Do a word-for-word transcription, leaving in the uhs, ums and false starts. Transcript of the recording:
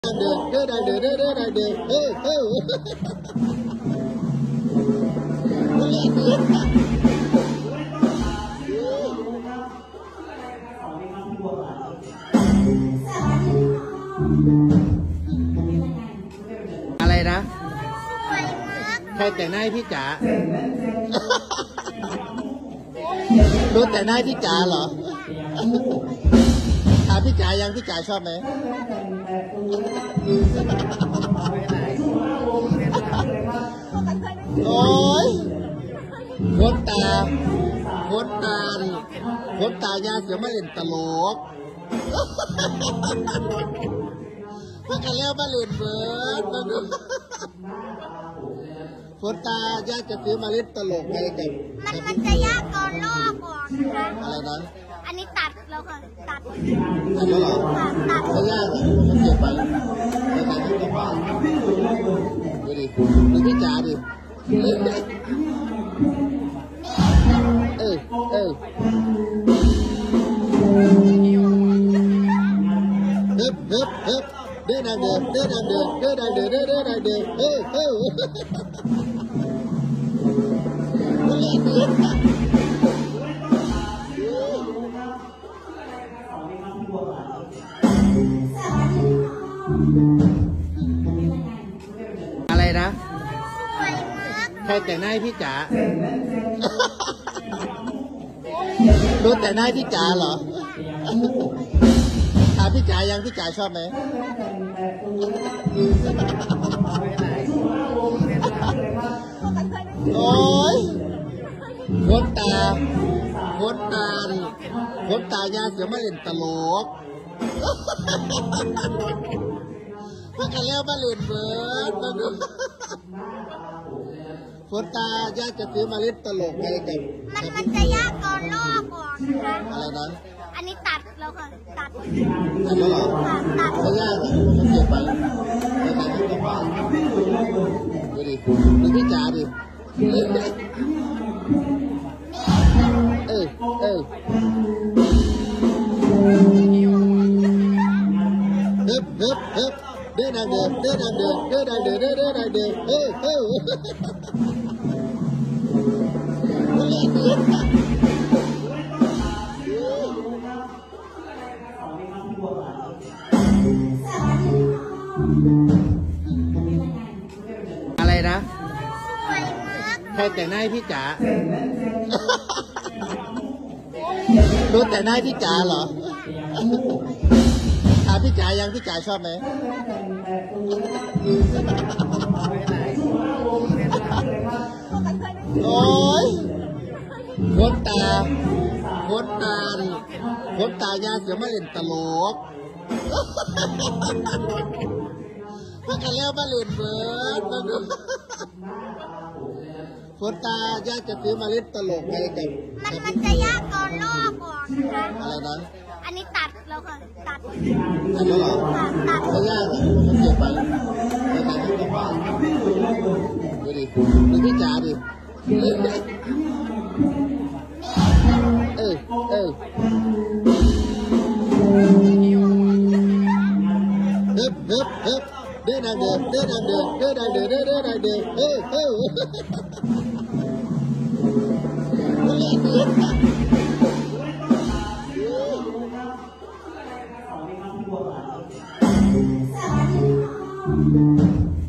เดือดเดือดเดือดเดือดเดือดเดือดเฮ้ยเฮ้ยอะไรนะใครแต่งหน้าให้พี่จ๋ารู้แต่งหน้าให้พี่จ๋าเหรอถามพี่จ๋ายังพี่จ๋าชอบไหมโอ้ยคนตาคนตาคนตายาเสียมาเล่นตลกพักกันแล้วมาเล่นเบิร์ดมาดูคนตายาจะซื้อมาเล่นตลกไงกับมันมันจะยากก่อนลอกก่อนนะคะอะไรนะอันนี้ตัดแล้วค่ะตัดตัดแล้วเหรอตัดไม่ยากมันเก็บไปไปใส่ที่กระเป๋าดูดิดูพี่จ๋าดิเออเออเฮ้ยเฮ้ยเฮ้ยเดินเดินเดินเดินเดินเดินเดินเดินเดินเฮ้ยเฮ้ยอะไรนะใครแต่งหน้าให้พี่จ๋ารู้แต่งหน้าให้พี่จ๋าเหรอถามพี่จ๋ายังพี่จ๋าชอบไหมโอ้ยคนตาคนตาคนตายาเสียมาเล่นตลกพักกันแล้วมาเล่นเบิร์ดมาดูคนตายาจะซื้อมาเล่นตลกไงกับมันมันจะยากก่อนลอกก่อนนะคะอะไรนะอันนี้ตัดแล้วค่ะตัดตัดแล้วเหรอตัดไม่ยากมันเก็บไปไปใส่ที่กระเป๋าดูดิดูพี่จ๋าดิเออเออเฮ้ยเฮ้ยเฮ้ยเดินเดินเดินเดินเดินเดินเดินเดินเดินเฮ้ยเฮ้ยอะไรนะใครแต่งหน้าให้พี่จ๋ารู้แต่งหน้าให้พี่จ๋าเหรอถามพี่จ๋ายังพี่จ๋าชอบไหมโอ้ยคนตาคนตาคนตายาเสียมาเล่นตลกพักกันแล้วมาเล่นเบิร์ดมาดูคนตายาจะซื้อมาเล่นตลกไงกับมันมันจะยากก่อนลอกก่อนนะคะอะไรนะอันนี้ตัดแล้วค่ะตัดตัดแล้วเหรอตัดไม่ยากมันเก็บไปไปใส่ที่กระเป๋าดูดิดูพี่จ๋าดิเออเออเฮ้ยเฮ้ยเฮ้ยเดินเดินเดินเดินเดินเดินเดินเดินเดินเฮ้ยเฮ้ยเ